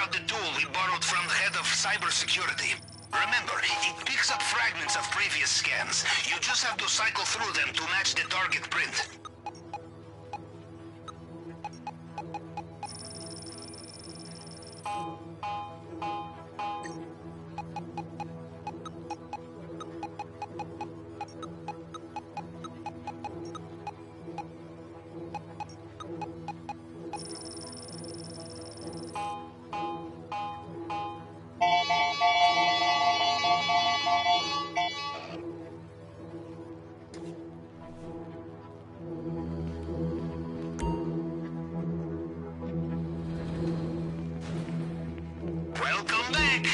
out the tool we borrowed from the head of cybersecurity. Remember, it picks up fragments of previous scans. You just have to cycle through them to match the target print. Welcome back!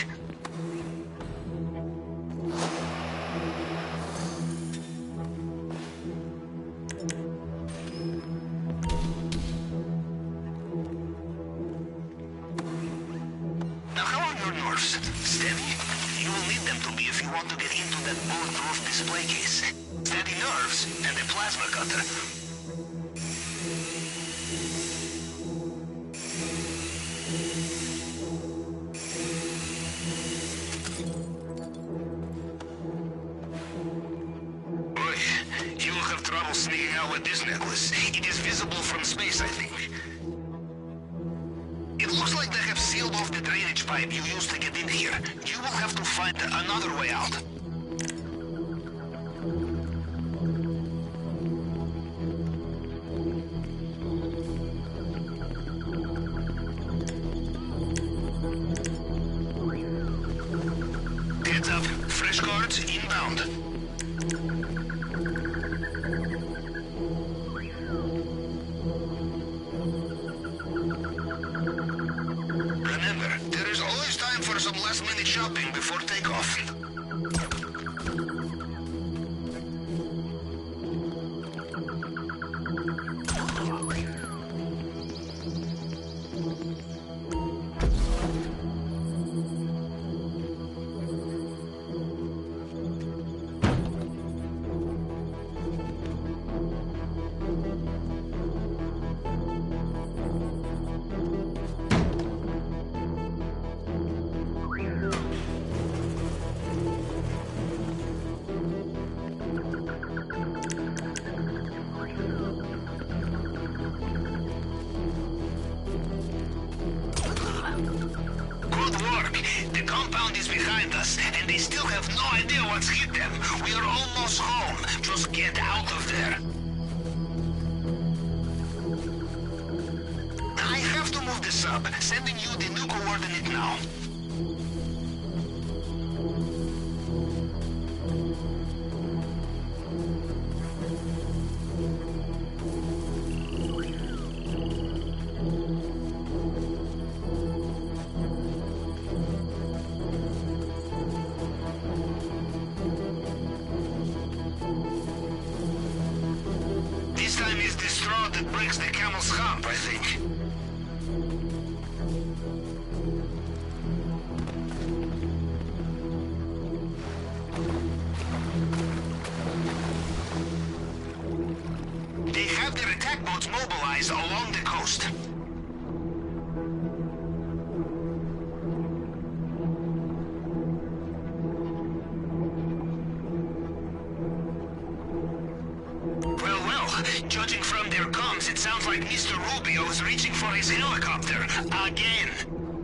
Now how are your nerves? Steady? You will need them to be if you want to get into that bulletproof display case. Steady nerves and a plasma cutter. You will have trouble sneaking out with this necklace. It is visible from space, I think. It looks like they have sealed off the drainage pipe you used to get in here. You will have to find another way out. Heads up. Fresh guards inbound. Remember, there is always time for some last-minute shopping before takeoff. Good work. The compound is behind us, and they still have no idea what's hit them. We are almost home. Just get out of there. I have to move the sub, sending you the new coordinate now. This time is the straw that breaks the camel's hump, I think. They have their attack boats mobilized along the coast. Judging from their comms, it sounds like Mr. Rubio is reaching for his helicopter again.